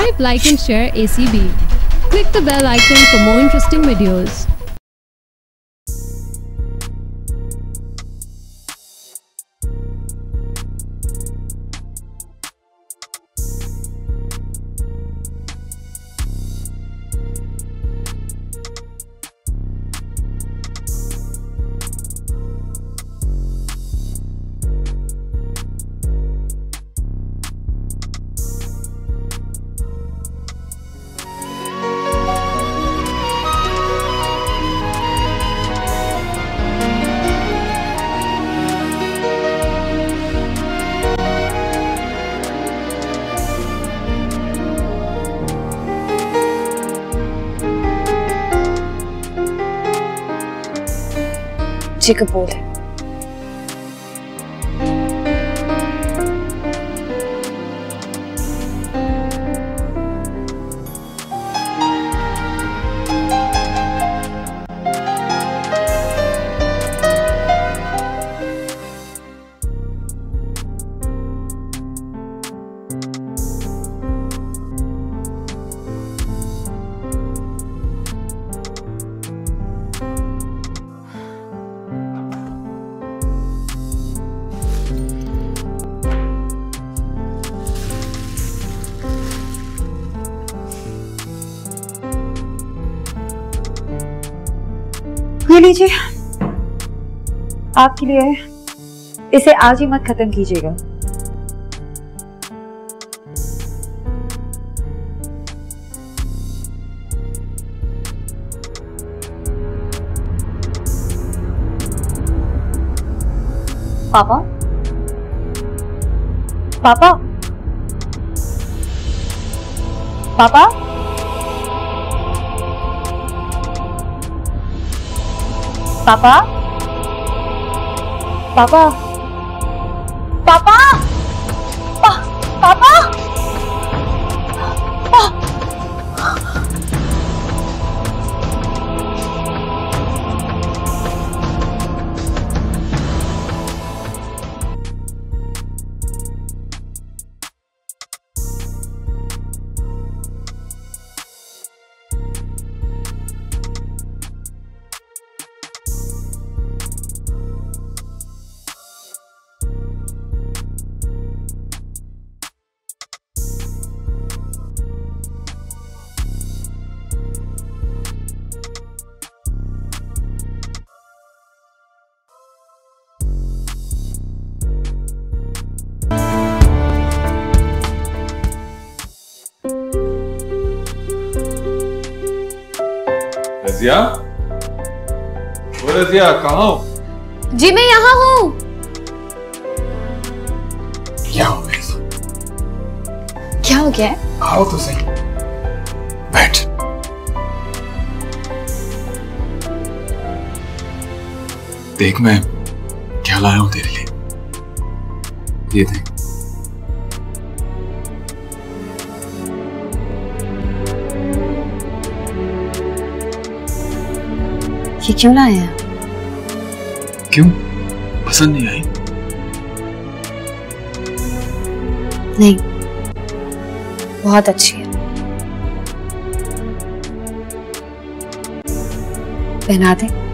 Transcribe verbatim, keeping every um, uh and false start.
Subscribe, like and share A C B. Click the bell icon for more interesting videos. जी कपूर है। ये लीजिए, आपके लिए है। इसे आज ही मत खत्म कीजिएगा। पापा, पापा, पापा, पापा, पापा, पापा, पा, पापा, पा। रज़िया, वो रज़िया कहाँ हो? जी मैं यहाँ हूँ। क्या हो मेरे साथ? क्या हो गया है? आओ तो सही, बैठ। देख मैं क्या लाया हूँ तेरे लिए। ये देख। ये क्यों लाए हैं? क्यों? पसंद नहीं आई? नहीं, बहुत अच्छी है। पहना दे।